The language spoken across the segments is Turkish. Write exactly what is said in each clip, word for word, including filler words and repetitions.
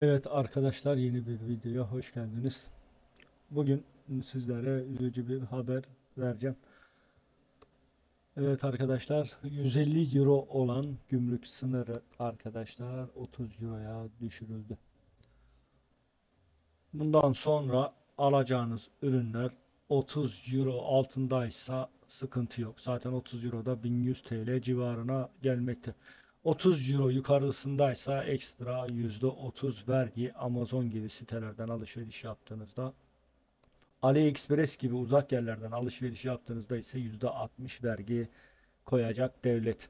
Evet arkadaşlar, yeni bir videoya hoş geldiniz. Bugün sizlere üzücü bir haber vereceğim. Evet arkadaşlar, yüz elli euro olan gümrük sınırı arkadaşlar otuz euroya düşürüldü. Bundan sonra alacağınız ürünler otuz euro altındaysa sıkıntı yok. Zaten otuz euro da bin yüz T L civarına gelmekte. otuz euro yukarısındaysa ekstra yüzde otuz vergi Amazon gibi sitelerden alışveriş yaptığınızda, AliExpress gibi uzak yerlerden alışveriş yaptığınızda ise yüzde altmış vergi koyacak devlet.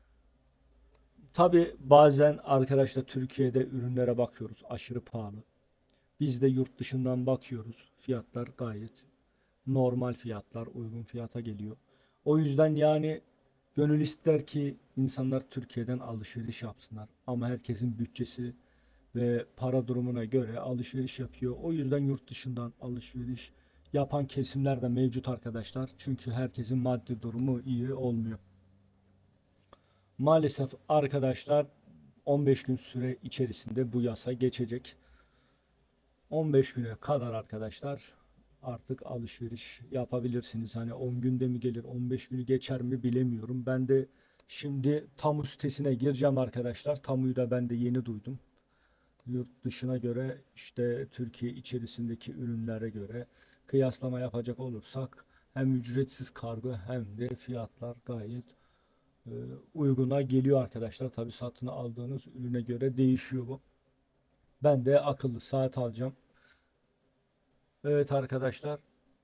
Tabi bazen arkadaşlar Türkiye'de ürünlere bakıyoruz, aşırı pahalı. Biz de yurt dışından bakıyoruz. Fiyatlar gayet normal fiyatlar, uygun fiyata geliyor. O yüzden yani gönül ister ki insanlar Türkiye'den alışveriş yapsınlar. Ama herkesin bütçesi ve para durumuna göre alışveriş yapıyor. O yüzden yurt dışından alışveriş yapan kesimler de mevcut arkadaşlar. Çünkü herkesin maddi durumu iyi olmuyor. Maalesef arkadaşlar on beş gün süre içerisinde bu yasa geçecek. on beş güne kadar arkadaşlar artık alışveriş yapabilirsiniz. Hani on günde mi gelir, on beş günü geçer mi bilemiyorum. Ben de şimdi Tamu sitesine gireceğim arkadaşlar. Tamu'yu da ben de yeni duydum. Yurt dışına göre, işte Türkiye içerisindeki ürünlere göre kıyaslama yapacak olursak hem ücretsiz kargo hem de fiyatlar gayet e, uyguna geliyor arkadaşlar. Tabi satın aldığınız ürüne göre değişiyor bu. Ben de akıllı saat alacağım. Evet arkadaşlar,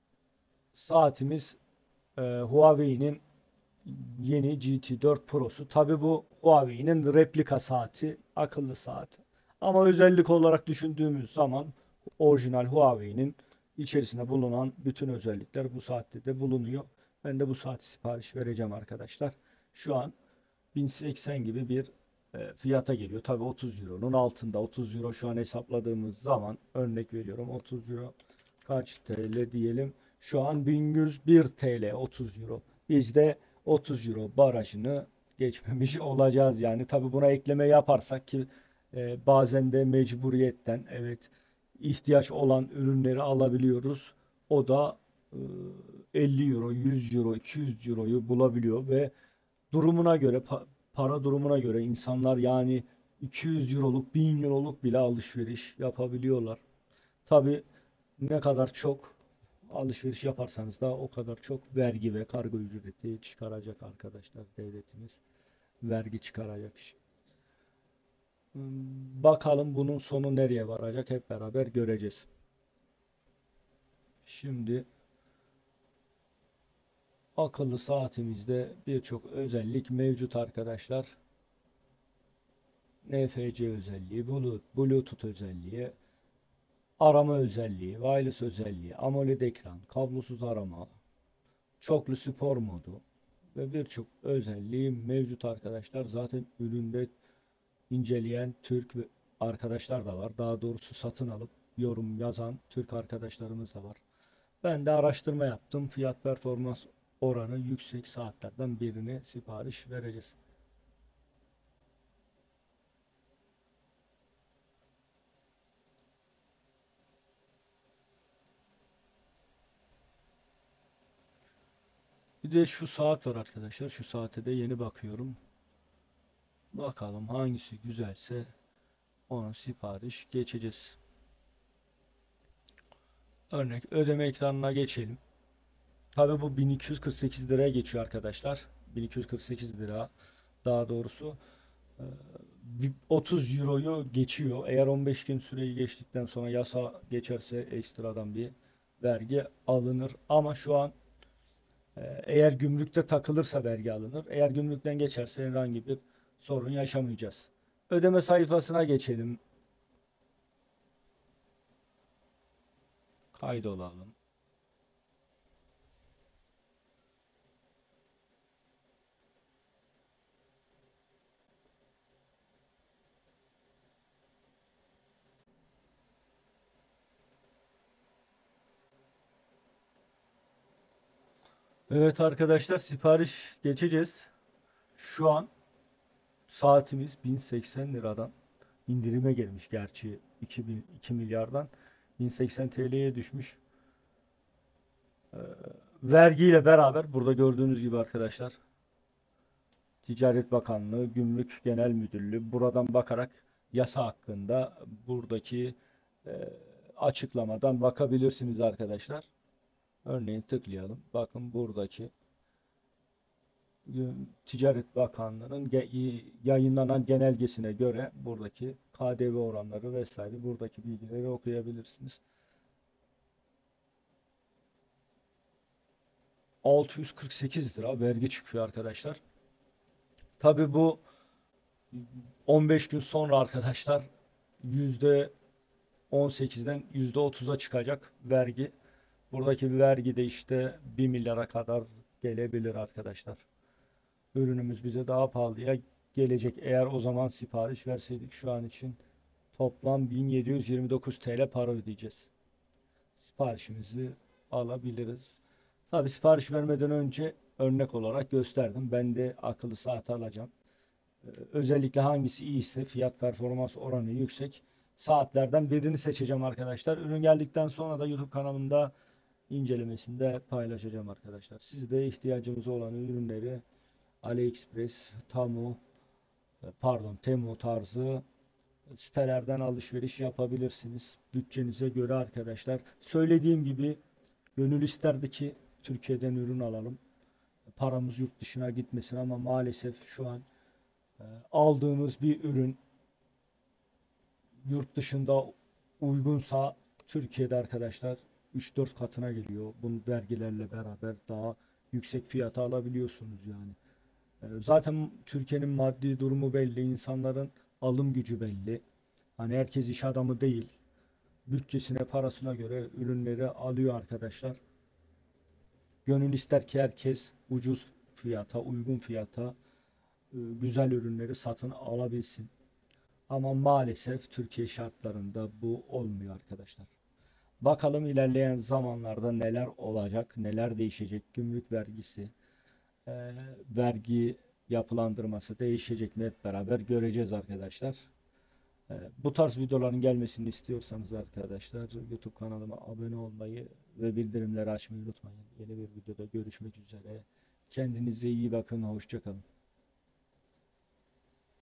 saatimiz e, Huawei'nin yeni G T dört Pro'su. Tabi bu Huawei'nin replika saati, akıllı saati. Ama özellik olarak düşündüğümüz zaman orijinal Huawei'nin içerisinde bulunan bütün özellikler bu saatte de bulunuyor. Ben de bu saati sipariş vereceğim arkadaşlar. Şu an bin seksen gibi bir e, fiyata geliyor. Tabi otuz euronun altında. otuz euro şu an hesapladığımız zaman, örnek veriyorum, otuz euro kaç T L diyelim. Şu an bin yüz bir T L otuz euro. Biz de otuz euro barajını geçmemiş olacağız yani. Tabi buna ekleme yaparsak ki e, bazen de mecburiyetten, evet, ihtiyaç olan ürünleri alabiliyoruz. O da e, elli euro, yüz euro, iki yüz euroyu bulabiliyor ve durumuna göre, pa- para durumuna göre insanlar yani iki yüz euroluk, bin euroluk bile alışveriş yapabiliyorlar. Tabi ne kadar çok alışveriş yaparsanız da o kadar çok vergi ve kargo ücreti çıkaracak arkadaşlar devletimiz. Vergi çıkaracak. Hmm, Bakalım bunun sonu nereye varacak, hep beraber göreceğiz. Şimdi akıllı saatimizde birçok özellik mevcut arkadaşlar. N F C özelliği, Bluetooth özelliği, arama özelliği, wireless özelliği, AMOLED ekran, kablosuz arama, çoklu spor modu ve birçok özelliği mevcut arkadaşlar. Zaten üründe inceleyen Türk arkadaşlar da var. Daha doğrusu satın alıp yorum yazan Türk arkadaşlarımız da var. Ben de araştırma yaptım. Fiyat performans oranı yüksek saatlerden birini sipariş vereceğiz. Bir de şu saat var arkadaşlar. Şu saate de yeni bakıyorum. Bakalım hangisi güzelse onu sipariş geçeceğiz. Örnek ödeme ekranına geçelim. Tabii bu bin iki yüz kırk sekiz liraya geçiyor arkadaşlar. bin iki yüz kırk sekiz lira daha doğrusu. Ee, otuz euroyu geçiyor. Eğer on beş gün süreyi geçtikten sonra yasa geçerse ekstradan bir vergi alınır. Ama şu an e, eğer gümrükte takılırsa vergi alınır. Eğer gümrükten geçerse herhangi bir sorun yaşamayacağız. Ödeme sayfasına geçelim. Kaydolalım. Evet arkadaşlar, sipariş geçeceğiz. Şu an saatimiz bin seksen liradan indirime girmiş gerçi iki, bin, iki milyardan bin seksen T L'ye düşmüş. Ee, vergiyle beraber burada gördüğünüz gibi arkadaşlar Ticaret Bakanlığı, Gümrük Genel Müdürlüğü buradan bakarak yasa hakkında buradaki e, açıklamadan bakabilirsiniz arkadaşlar. Örneğin tıklayalım. Bakın buradaki Ticaret Bakanlığı'nın yayınlanan genelgesine göre buradaki K D V oranları vesaire buradaki bilgileri okuyabilirsiniz. altı yüz kırk sekiz lira vergi çıkıyor arkadaşlar. Tabi bu on beş gün sonra arkadaşlar yüzde on sekizden yüzde otuza çıkacak vergi. Buradaki vergi de işte bir milyara kadar gelebilir arkadaşlar. Ürünümüz bize daha pahalıya gelecek. Eğer o zaman sipariş verseydik şu an için toplam bin yedi yüz yirmi dokuz T L para ödeyeceğiz. Siparişimizi alabiliriz. Tabi sipariş vermeden önce örnek olarak gösterdim. Ben de akıllı saat alacağım. Ee, özellikle hangisi iyiyse fiyat performans oranı yüksek saatlerden birini seçeceğim arkadaşlar. Ürün geldikten sonra da YouTube kanalımda incelemesinde paylaşacağım arkadaşlar. Siz de ihtiyacınız olan ürünleri AliExpress, Temu, pardon Temu tarzı sitelerden alışveriş yapabilirsiniz. Bütçenize göre arkadaşlar. Söylediğim gibi gönül isterdi ki Türkiye'den ürün alalım. Paramız yurt dışına gitmesin ama maalesef şu an e, aldığımız bir ürün yurt dışında uygunsa Türkiye'de arkadaşlar üç dört katına geliyor. Bunun vergilerle beraber daha yüksek fiyata alabiliyorsunuz yani. E, zaten Türkiye'nin maddi durumu belli, insanların alım gücü belli. Hani herkes iş adamı değil. Bütçesine, parasına göre ürünleri alıyor arkadaşlar. Gönül ister ki herkes ucuz fiyata, uygun fiyata e, güzel ürünleri satın alabilsin. Ama maalesef Türkiye şartlarında bu olmuyor arkadaşlar. Bakalım ilerleyen zamanlarda neler olacak, neler değişecek. Gümrük vergisi, e, vergi yapılandırması değişecek mi hep beraber göreceğiz arkadaşlar. E, bu tarz videoların gelmesini istiyorsanız arkadaşlar YouTube kanalıma abone olmayı ve bildirimleri açmayı unutmayın. Yeni bir videoda görüşmek üzere. Kendinize iyi bakın. Hoşça kalın.